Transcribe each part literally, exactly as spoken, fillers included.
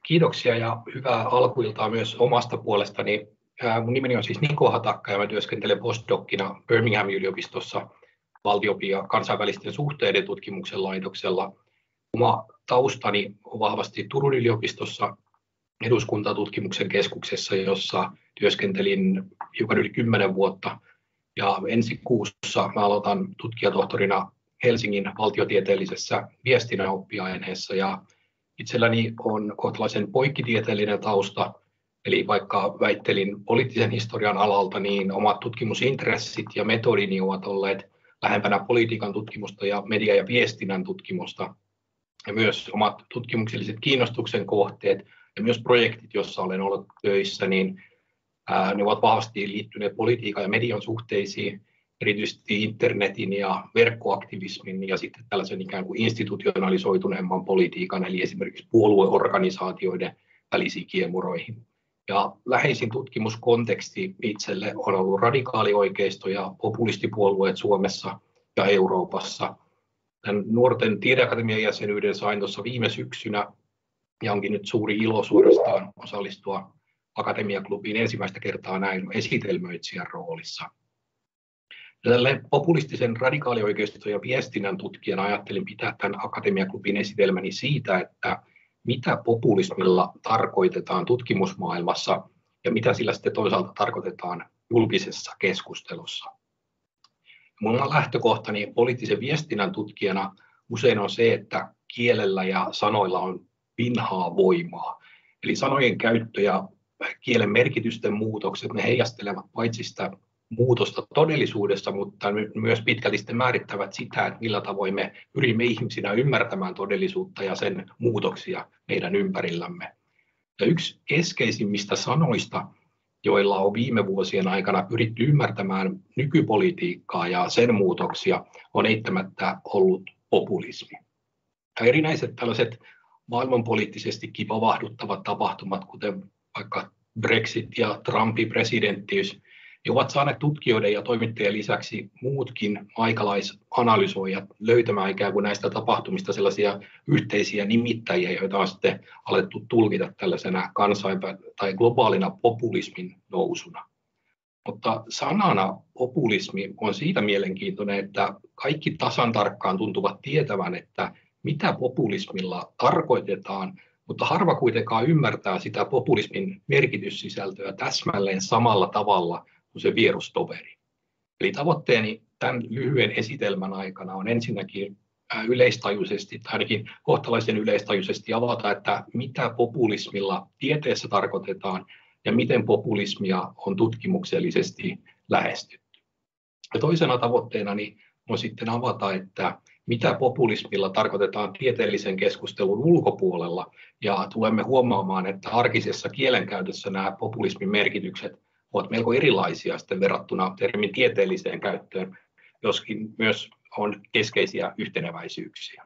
Kiitoksia ja hyvää alkuiltaa myös omasta puolestani. Mun nimeni on siis Niko Hatakka ja mä työskentelen postdoccina Birmingham-yliopistossa valtio- ja kansainvälisten suhteiden tutkimuksen laitoksella. Oma taustani on vahvasti Turun yliopistossa eduskuntatutkimuksen keskuksessa, jossa työskentelin hiukan yli kymmenen vuotta. Ja ensi kuussa mä aloitan tutkijatohtorina Helsingin valtiotieteellisessä viestinnän oppiaineessa. Ja itselläni on kohtalaisen poikkitieteellinen tausta, eli vaikka väittelin poliittisen historian alalta, niin omat tutkimusintressit ja metodini ovat olleet lähempänä politiikan tutkimusta ja media- ja viestinnän tutkimusta. Ja myös omat tutkimukselliset kiinnostuksen kohteet ja myös projektit, joissa olen ollut töissä, niin ää, ne ovat vahvasti liittyneet politiikan ja median suhteisiin, erityisesti internetin ja verkkoaktivismin ja sitten tällaisen ikään kuin institutionalisoituneemman politiikan, eli esimerkiksi puolueorganisaatioiden välisiin kiemuroihin. Ja läheisin tutkimuskonteksti itselle on ollut radikaalioikeisto ja populistipuolueet Suomessa ja Euroopassa. Tämän nuorten tiedeakatemian jäsenyyden sain tuossa viime syksynä ja onkin nyt suuri ilo suorastaan osallistua Akatemiaklubiin ensimmäistä kertaa näin esitelmöitsijän roolissa. Tälle populistisen radikaalioikeiston ja viestinnän tutkijana ajattelin pitää tämän Akatemiaklubin esitelmäni siitä, että mitä populismilla tarkoitetaan tutkimusmaailmassa ja mitä sillä sitten toisaalta tarkoitetaan julkisessa keskustelussa. Minun lähtökohtani poliittisen viestinnän tutkijana usein on se, että kielellä ja sanoilla on vinhaa voimaa. Eli sanojen käyttö ja kielen merkitysten muutokset, ne heijastelevat paitsi sitä muutosta todellisuudessa, mutta myös pitkälti sitten määrittävät sitä, että millä tavoin me pyrimme ihmisinä ymmärtämään todellisuutta ja sen muutoksia meidän ympärillämme. Ja yksi keskeisimmistä sanoista, joilla on viime vuosien aikana pyritty ymmärtämään nykypolitiikkaa ja sen muutoksia, on eittämättä ollut populismi. Ja erinäiset tällaiset maailmanpoliittisesti kipavahduttavat tapahtumat, kuten vaikka Brexit ja Trumpin presidenttiys, ovat saaneet tutkijoiden ja toimittajien lisäksi muutkin aikalaisanalysoijat löytämään ikään kuin näistä tapahtumista sellaisia yhteisiä nimittäjiä, joita on sitten alettu tulkita tällaisena kansainvälisen tai globaalina populismin nousuna. Mutta sanana populismi on siitä mielenkiintoinen, että kaikki tasan tarkkaan tuntuvat tietävän, että mitä populismilla tarkoitetaan, mutta harva kuitenkaan ymmärtää sitä populismin merkityssisältöä täsmälleen samalla tavalla kuin se vierustoveri. Eli tavoitteeni tämän lyhyen esitelmän aikana on ensinnäkin yleistajuisesti, tai ainakin kohtalaisen yleistajuisesti avata, että mitä populismilla tieteessä tarkoitetaan ja miten populismia on tutkimuksellisesti lähestytty. Ja toisena tavoitteenani on sitten avata, että mitä populismilla tarkoitetaan tieteellisen keskustelun ulkopuolella, ja tulemme huomaamaan, että arkisessa kielenkäytössä nämä populismin merkitykset ovat melko erilaisia sitten verrattuna termin tieteelliseen käyttöön, joskin myös on keskeisiä yhteneväisyyksiä.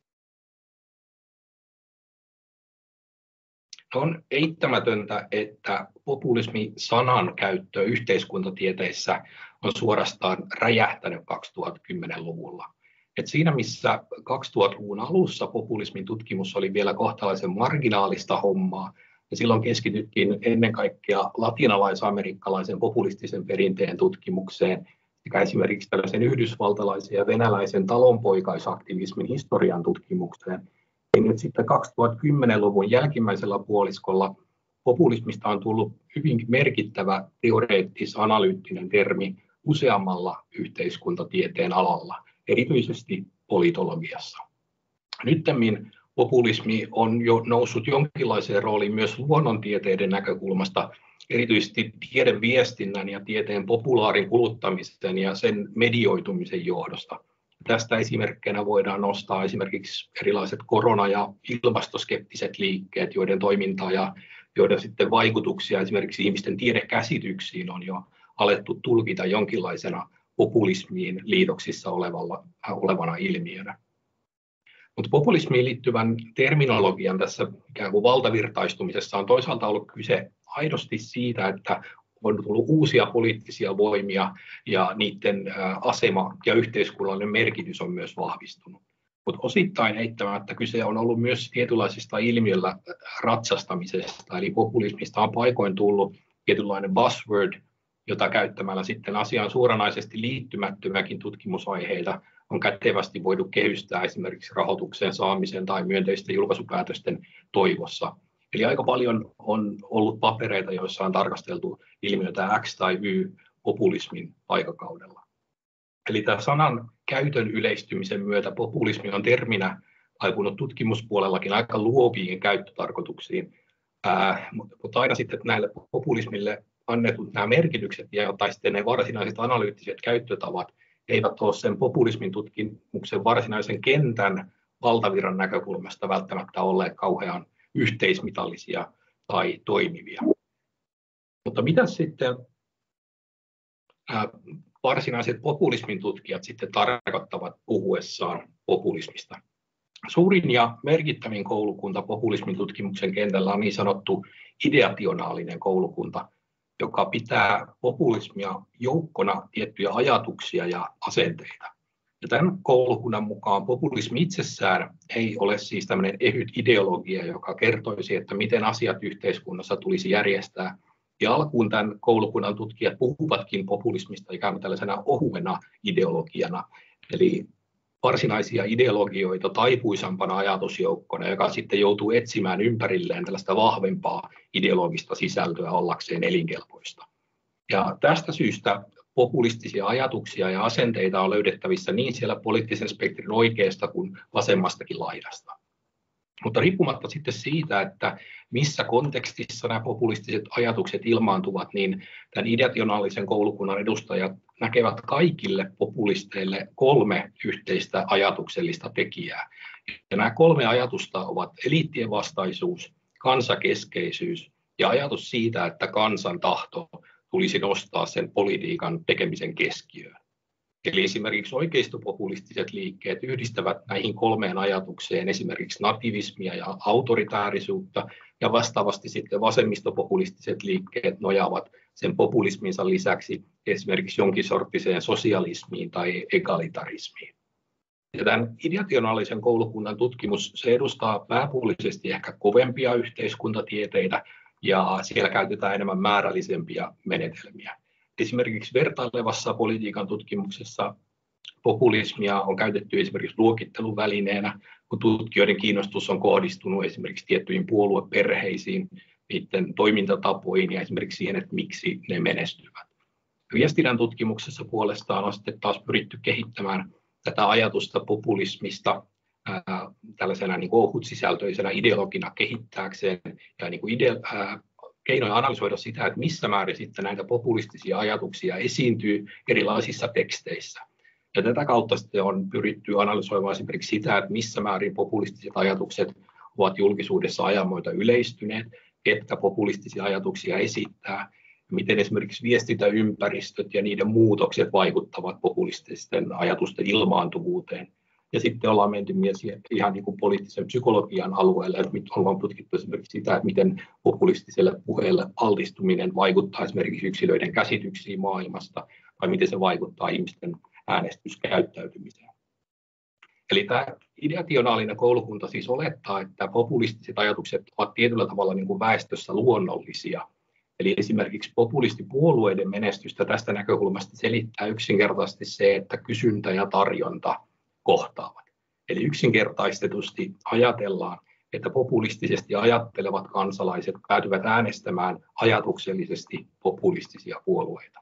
On eittämätöntä, että populismi-sanan käyttö yhteiskuntatieteissä on suorastaan räjähtänyt kaksituhattakymmenen-luvulla. Et siinä missä kaksituhattaluvun alussa populismin tutkimus oli vielä kohtalaisen marginaalista hommaa, ja silloin keskityttiin ennen kaikkea latinalais-amerikkalaisen populistisen perinteen tutkimukseen sekä esimerkiksi tällaisen yhdysvaltalaisen ja venäläisen talonpoikaisaktivismin historian tutkimukseen. Ja nyt sitten kaksituhattakymmenen-luvun jälkimmäisellä puoliskolla populismista on tullut hyvin merkittävä teoreettis-analyyttinen termi useammalla yhteiskuntatieteen alalla, erityisesti politologiassa. Nyttemmin populismi on jo noussut jonkinlaiseen rooliin myös luonnontieteiden näkökulmasta, erityisesti tiedeviestinnän ja tieteen populaarin kuluttamisen ja sen medioitumisen johdosta. Tästä esimerkkinä voidaan nostaa esimerkiksi erilaiset korona- ja ilmastoskeptiset liikkeet, joiden toimintaa ja joiden sitten vaikutuksia esimerkiksi ihmisten tiedekäsityksiin on jo alettu tulkita jonkinlaisena populismiin liitoksissa olevalla, olevana ilmiönä. Mutta populismiin liittyvän terminologian tässä ikään kuin valtavirtaistumisessa on toisaalta ollut kyse aidosti siitä, että on tullut uusia poliittisia voimia ja niiden asema ja yhteiskunnallinen merkitys on myös vahvistunut. Mutta osittain eittämättä kyse on ollut myös tietynlaisista ilmiöllä ratsastamisesta, eli populismista on paikoin tullut tietynlainen buzzword, jota käyttämällä sitten asiaan suoranaisesti liittymättömäkin tutkimusaiheita on kätevästi voitu kehystää esimerkiksi rahoituksen saamisen tai myönteisten julkaisupäätösten toivossa. Eli aika paljon on ollut papereita, joissa on tarkasteltu ilmiötä X tai Y populismin aikakaudella. Eli tämä sanan käytön yleistymisen myötä populismi on terminä taipunut tutkimuspuolellakin aika luoviin käyttötarkoituksiin, Ää, mutta aina sitten näille populismille annetut nämä merkitykset ja tai sitten ne varsinaiset analyyttiset käyttötavat eivät ole sen populismin tutkimuksen varsinaisen kentän valtavirran näkökulmasta välttämättä olleet kauhean yhteismitallisia tai toimivia. Mutta mitä sitten ää, varsinaiset populismin tutkijat sitten tarkoittavat puhuessaan populismista? Suurin ja merkittävin koulukunta populismin tutkimuksen kentällä on niin sanottu ideationaalinen koulukunta, joka pitää populismia joukkona tiettyjä ajatuksia ja asenteita. Ja tämän koulukunnan mukaan populismi itsessään ei ole siis tämmöinen ehyt ideologia, joka kertoisi, että miten asiat yhteiskunnassa tulisi järjestää. Ja alkuun tämän koulukunnan tutkijat puhuvatkin populismista ikään kuin tällaisena ohuena ideologiana, eli varsinaisia ideologioita taipuisampana ajatusjoukkona, joka sitten joutuu etsimään ympärilleen tällaista vahvempaa ideologista sisältöä ollakseen elinkelpoista. Ja tästä syystä populistisia ajatuksia ja asenteita on löydettävissä niin siellä poliittisen spektrin oikeasta kuin vasemmastakin laidasta. Mutta riippumatta sitten siitä, että missä kontekstissa nämä populistiset ajatukset ilmaantuvat, niin tämän ideationaalisen koulukunnan edustajat näkevät kaikille populisteille kolme yhteistä ajatuksellista tekijää. Ja nämä kolme ajatusta ovat eliittien vastaisuus, kansakeskeisyys ja ajatus siitä, että kansan tahto tulisi nostaa sen politiikan tekemisen keskiöön. Eli esimerkiksi oikeistopopulistiset liikkeet yhdistävät näihin kolmeen ajatukseen esimerkiksi nativismia ja autoritaarisuutta, ja vastaavasti sitten vasemmistopopulistiset liikkeet nojaavat sen populisminsa lisäksi esimerkiksi jonkin sorttiseen sosialismiin tai egalitarismiin. Ja tämän ideationaalisen koulukunnan tutkimus se edustaa pääpuolisesti ehkä kovempia yhteiskuntatieteitä, ja siellä käytetään enemmän määrällisempiä menetelmiä. Esimerkiksi vertailevassa politiikan tutkimuksessa populismia on käytetty esimerkiksi luokitteluvälineenä, kun tutkijoiden kiinnostus on kohdistunut esimerkiksi tiettyihin puolueperheisiin, niiden toimintatapoihin ja esimerkiksi siihen, että miksi ne menestyvät. Viestinnän tutkimuksessa puolestaan on sitten taas pyritty kehittämään tätä ajatusta populismista ää, tällaisena niin kuin ohutsisältöisenä ideologina kehittääkseen ja niin kuin ide- ää, keinoja analysoida sitä, että missä määrin sitten näitä populistisia ajatuksia esiintyy erilaisissa teksteissä. Ja tätä kautta sitten on pyritty analysoimaan esimerkiksi sitä, että missä määrin populistiset ajatukset ovat julkisuudessa ajan myötä yleistyneet, ketkä populistisia ajatuksia esittää, miten esimerkiksi viestintäympäristöt ja niiden muutokset vaikuttavat populististen ajatusten ilmaantuvuuteen. Ja sitten ollaan menty myös ihan niin kuin poliittisen psykologian alueelle, että ollaan tutkittu esimerkiksi sitä, että miten populistiselle puheelle altistuminen vaikuttaa esimerkiksi yksilöiden käsityksiin maailmasta, tai miten se vaikuttaa ihmisten äänestyskäyttäytymiseen. Eli tämä ideationaalinen koulukunta siis olettaa, että populistiset ajatukset ovat tietyllä tavalla niin kuin väestössä luonnollisia. Eli esimerkiksi populistipuolueiden menestystä tästä näkökulmasta selittää yksinkertaisesti se, että kysyntä ja tarjonta kohtaavat. Eli yksinkertaistetusti ajatellaan, että populistisesti ajattelevat kansalaiset päätyvät äänestämään ajatuksellisesti populistisia puolueita.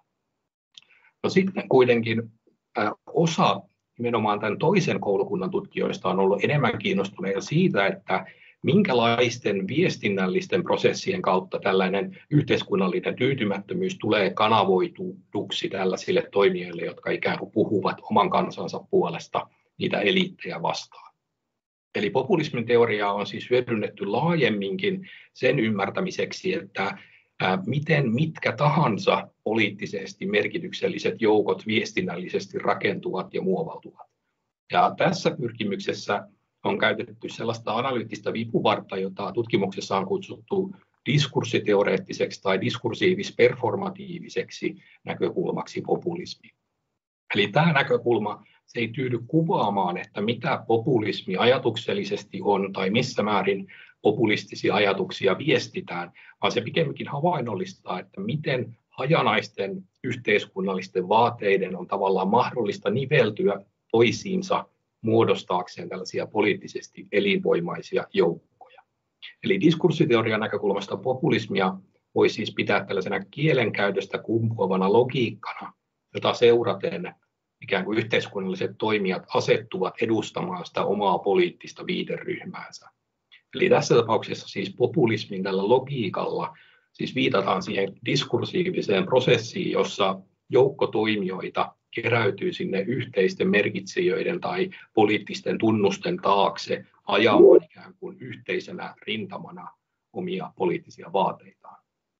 No sitten kuitenkin äh, osa nimenomaan tämän toisen koulukunnan tutkijoista on ollut enemmän kiinnostuneita siitä, että minkälaisten viestinnällisten prosessien kautta tällainen yhteiskunnallinen tyytymättömyys tulee kanavoituksi tällaisille toimijoille, jotka ikään kuin puhuvat oman kansansa puolesta niitä eliittejä vastaan. Eli populismin teoriaa on siis hyödynnetty laajemminkin sen ymmärtämiseksi, että ää, miten mitkä tahansa poliittisesti merkitykselliset joukot viestinnällisesti rakentuvat ja muovautuvat. Ja tässä pyrkimyksessä on käytetty sellaista analyyttistä vipuvartta, jota tutkimuksessa on kutsuttu diskurssiteoreettiseksi tai diskursiivis-performatiiviseksi näkökulmaksi populismiin. Eli tämä näkökulma se ei tyydy kuvaamaan, että mitä populismi ajatuksellisesti on tai missä määrin populistisia ajatuksia viestitään, vaan se pikemminkin havainnollistaa, että miten hajanaisten yhteiskunnallisten vaateiden on tavallaan mahdollista niveltyä toisiinsa muodostaakseen tällaisia poliittisesti elinvoimaisia joukkoja. Eli diskurssiteorian näkökulmasta populismia voi siis pitää tällaisena kielenkäytöstä kumpuavana logiikkana, jota seuraten ikään kuin yhteiskunnalliset toimijat asettuvat edustamaan sitä omaa poliittista viiteryhmäänsä. Eli tässä tapauksessa siis populismin tällä logiikalla siis viitataan siihen diskursiiviseen prosessiin, jossa joukko toimijoita keräytyy sinne yhteisten merkitsijöiden tai poliittisten tunnusten taakse ajamaan ikään kuin yhteisenä rintamana omia poliittisia vaateitaan.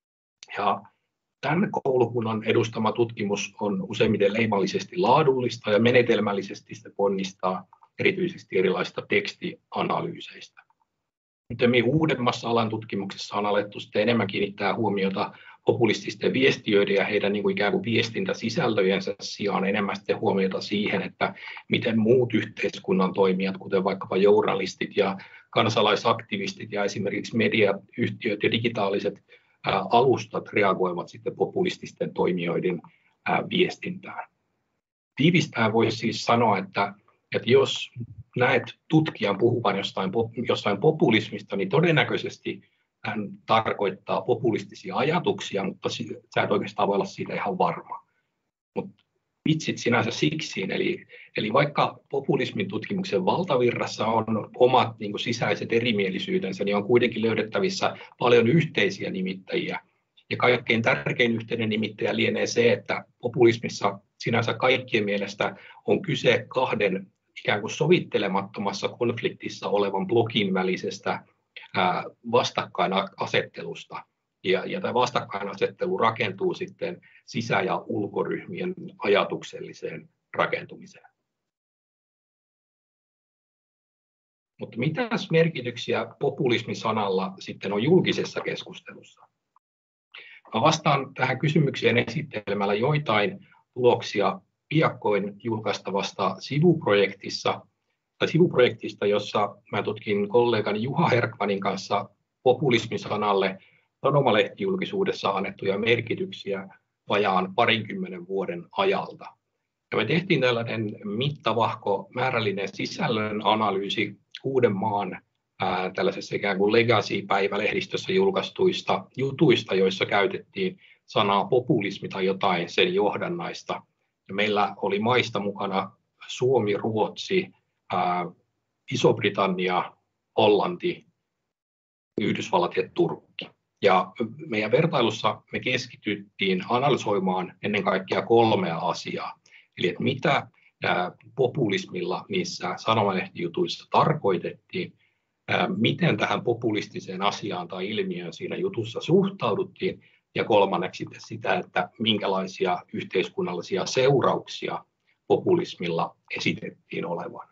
Ja tämän koulukunnan edustama tutkimus on useimmiten leimallisesti laadullista ja menetelmällisesti se ponnistaa erityisesti erilaisista tekstianalyyseistä. Nyt uudemmassa alan tutkimuksessa on alettu sitten enemmän kiinnittää huomiota populististen viestiöiden ja heidän niin kuin ikään kuin viestintäsisältöjensä sijaan enemmän sitten huomiota siihen, että miten muut yhteiskunnan toimijat, kuten vaikkapa journalistit ja kansalaisaktivistit ja esimerkiksi mediayhtiöt ja digitaaliset ää, alustat reagoivat sitten populististen toimijoiden ää, viestintään. Tiivistäen voisi siis sanoa, että, että jos näet tutkijan puhuvan jostain, jostain populismista, niin todennäköisesti hän tarkoittaa populistisia ajatuksia, mutta sä et oikeastaan voi olla siitä ihan varma. Mutta vitsit sinänsä siksiin, eli, eli vaikka populismin tutkimuksen valtavirrassa on omat niin kuin sisäiset erimielisyytensä, niin on kuitenkin löydettävissä paljon yhteisiä nimittäjiä. Ja kaikkein tärkein yhteinen nimittäjä lienee se, että populismissa sinänsä kaikkien mielestä on kyse kahden ikään kuin sovittelemattomassa konfliktissa olevan blokin välisestä vastakkainasettelusta. Ja, ja tämä vastakkainasettelu rakentuu sitten sisä- ja ulkoryhmien ajatukselliseen rakentumiseen. Mutta mitäs merkityksiä populismi-sanalla sitten on julkisessa keskustelussa? Mä vastaan tähän kysymykseen esittelemällä joitain tuloksia piakkoin julkaistavasta sivuprojektissa, tai sivuprojektista, jossa mä tutkin kollegani Juha Herkmanin kanssa populismisanalle sanomalehtijulkisuudessa annettuja merkityksiä vajaan parinkymmenen vuoden ajalta. Ja me tehtiin tällainen mittavahko määrällinen sisällön analyysi Uudenmaan ää, tällaisessa ikään kuin legacy-päivälehdistössä julkaistuista jutuista, joissa käytettiin sanaa populismi tai jotain sen johdannaista. Ja meillä oli maista mukana Suomi, Ruotsi, ää, Iso-Britannia, Hollanti, Yhdysvallat ja Turkki. Ja meidän vertailussa me keskityttiin analysoimaan ennen kaikkea kolmea asiaa. Eli että mitä ää, populismilla niissä sanomalehtijutuissa tarkoitettiin, ää, miten tähän populistiseen asiaan tai ilmiöön siinä jutussa suhtauduttiin, ja kolmanneksi sitten sitä, että minkälaisia yhteiskunnallisia seurauksia populismilla esitettiin olevan.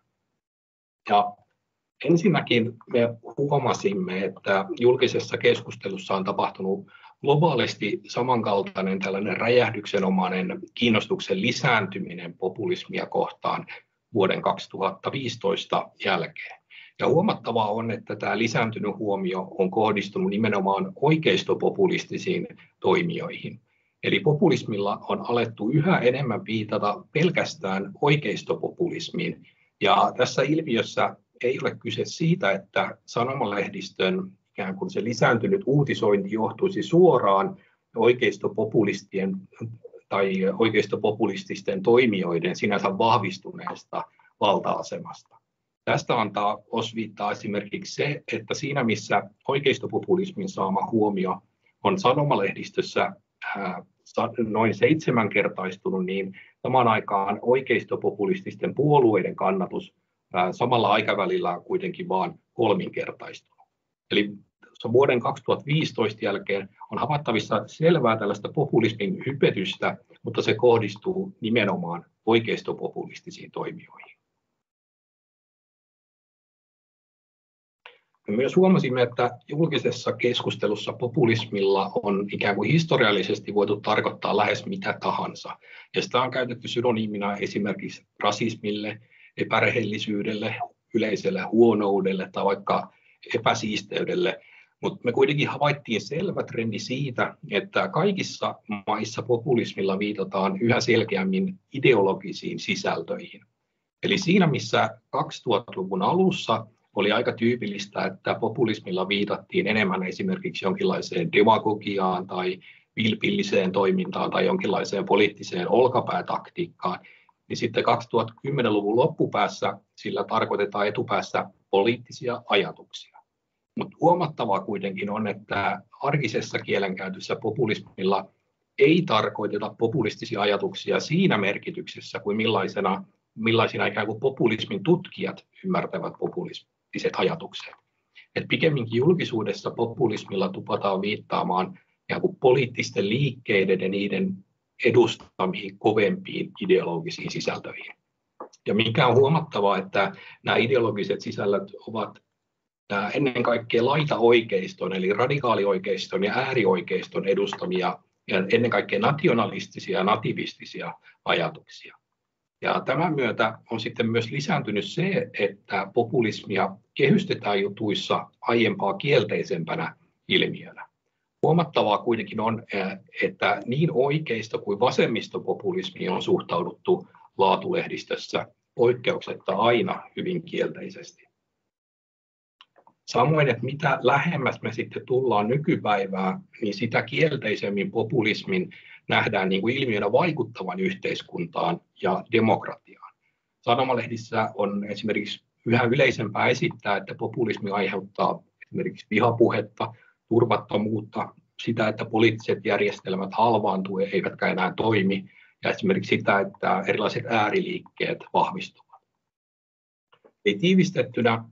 Ja ensinnäkin me huomasimme, että julkisessa keskustelussa on tapahtunut globaalisti samankaltainen tällainen räjähdyksenomainen kiinnostuksen lisääntyminen populismia kohtaan vuoden kaksituhattaviisitoista jälkeen. Ja huomattavaa on, että tämä lisääntynyt huomio on kohdistunut nimenomaan oikeistopopulistisiin toimijoihin. Eli populismilla on alettu yhä enemmän viitata pelkästään oikeistopopulismiin. Ja tässä ilmiössä ei ole kyse siitä, että sanomalehdistön ikään kuin se lisääntynyt uutisointi johtuisi suoraan oikeistopopulistien tai oikeistopopulististen toimijoiden sinänsä vahvistuneesta valta-asemasta. Tästä antaa osviittaa esimerkiksi se, että siinä missä oikeistopopulismin saama huomio on sanomalehdistössä noin seitsemänkertaistunut, niin samaan aikaan oikeistopopulististen puolueiden kannatus samalla aikavälillä on kuitenkin vain kolminkertaistunut. Eli vuoden kaksituhattaviisitoista jälkeen on havaittavissa selvää tällaista populismin hypetystä, mutta se kohdistuu nimenomaan oikeistopopulistisiin toimijoihin. Me myös huomasimme, että julkisessa keskustelussa populismilla on ikään kuin historiallisesti voitu tarkoittaa lähes mitä tahansa. Ja sitä on käytetty synonyymina esimerkiksi rasismille, epärehellisyydelle, yleiselle huonoudelle tai vaikka epäsiisteydelle. Mutta me kuitenkin havaittiin selvä trendi siitä, että kaikissa maissa populismilla viitataan yhä selkeämmin ideologisiin sisältöihin. Eli siinä, missä kaksituhattaluvun alussa oli aika tyypillistä, että populismilla viitattiin enemmän esimerkiksi jonkinlaiseen demagogiaan tai vilpilliseen toimintaan tai jonkinlaiseen poliittiseen olkapäätaktiikkaan, niin sitten kaksituhattakymmenluvun loppupäässä sillä tarkoitetaan etupäässä poliittisia ajatuksia. Mutta huomattavaa kuitenkin on, että arkisessa kielenkäytössä populismilla ei tarkoiteta populistisia ajatuksia siinä merkityksessä kuin millaisena, millaisina ikään kuin populismin tutkijat ymmärtävät populistiset ajatukset. Et pikemminkin julkisuudessa populismilla tupataan viittaamaan ikään kuin poliittisten liikkeiden ja niiden edustamiin kovempiin ideologisiin sisältöihin. Ja mikä on huomattavaa, että nämä ideologiset sisällöt ovat ennen kaikkea laitaoikeiston, eli radikaalioikeiston ja äärioikeiston edustamia ja ennen kaikkea nationalistisia ja nativistisia ajatuksia. Ja tämän myötä on sitten myös lisääntynyt se, että populismia kehystetään jutuissa aiempaa kielteisempänä ilmiönä. Huomattavaa kuitenkin on, että niin oikeisto kuin vasemmistopopulismiin on suhtauduttu laatulehdistössä poikkeuksetta aina hyvin kielteisesti. Samoin, että mitä lähemmäs me sitten tullaan nykypäivää, niin sitä kielteisemmin populismin nähdään niin kuin ilmiönä vaikuttavan yhteiskuntaan ja demokratiaan. Sanomalehdissä on esimerkiksi yhä yleisempää esittää, että populismi aiheuttaa esimerkiksi vihapuhetta, turvattomuutta, sitä, että poliittiset järjestelmät halvaantuu ja eivätkä enää toimi, ja esimerkiksi sitä, että erilaiset ääriliikkeet vahvistuvat. Eli tiivistettynä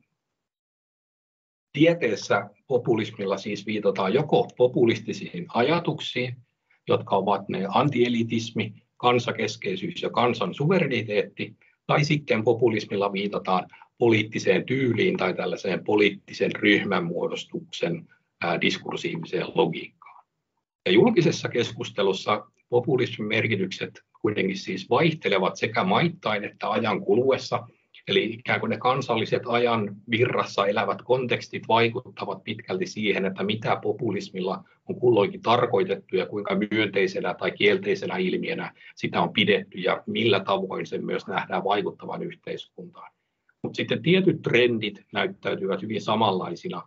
tieteessä populismilla siis viitataan joko populistisiin ajatuksiin, jotka ovat ne antielitismi, kansakeskeisyys ja kansan suvereniteetti, tai sitten populismilla viitataan poliittiseen tyyliin tai tällaiseen poliittisen ryhmänmuodostuksen ää, diskursiiviseen logiikkaan. Ja julkisessa keskustelussa populismin merkitykset kuitenkin siis vaihtelevat sekä maittain että ajan kuluessa, eli ikään kuin ne kansalliset ajan virrassa elävät kontekstit vaikuttavat pitkälti siihen, että mitä populismilla on kulloinkin tarkoitettu ja kuinka myönteisenä tai kielteisenä ilmiönä sitä on pidetty ja millä tavoin se myös nähdään vaikuttavan yhteiskuntaan. Mutta sitten tietyt trendit näyttäytyvät hyvin samanlaisina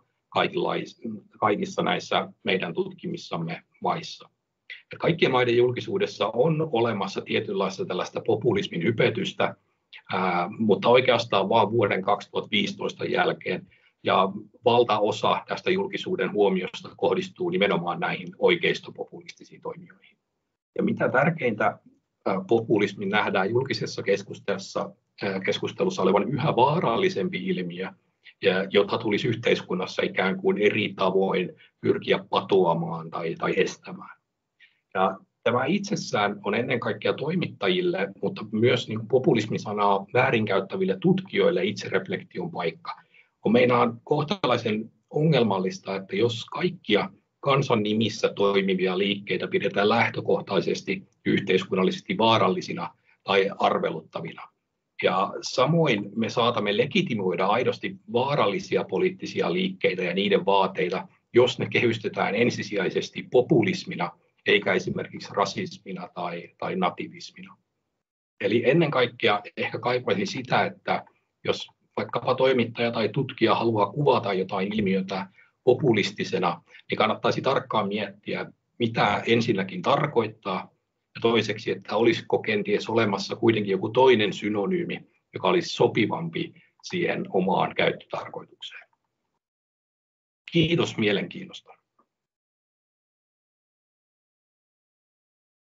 kaikissa näissä meidän tutkimissamme maissa. Ja kaikkien maiden julkisuudessa on olemassa tietynlaista tällaista populismin hypetystä, Ää, mutta oikeastaan vain vuoden kaksituhattaviisitoista jälkeen, ja valtaosa tästä julkisuuden huomiosta kohdistuu nimenomaan näihin oikeistopopulistisiin toimijoihin. Ja mitä tärkeintä, ää, populismin nähdään julkisessa keskustelussa, ää, keskustelussa olevan yhä vaarallisempi ilmiö, ja, jota tulisi yhteiskunnassa ikään kuin eri tavoin pyrkiä patoamaan tai, tai estämään. Ja tämä itsessään on ennen kaikkea toimittajille, mutta myös niin populismisanaa väärinkäyttäville tutkijoille itsereflektion paikka. On meinaan kohtalaisen ongelmallista, että jos kaikkia kansan nimissä toimivia liikkeitä pidetään lähtökohtaisesti yhteiskunnallisesti vaarallisina tai arveluttavina. Ja samoin me saatamme legitimoida aidosti vaarallisia poliittisia liikkeitä ja niiden vaateita, jos ne kehystetään ensisijaisesti populismina, eikä esimerkiksi rasismina tai, tai nativismina. Eli ennen kaikkea ehkä kaipaisin sitä, että jos vaikkapa toimittaja tai tutkija haluaa kuvata jotain ilmiötä populistisena, niin kannattaisi tarkkaan miettiä, mitä ensinnäkin tarkoittaa, ja toiseksi, että olisiko kenties olemassa kuitenkin joku toinen synonyymi, joka olisi sopivampi siihen omaan käyttötarkoitukseen. Kiitos mielenkiinnosta.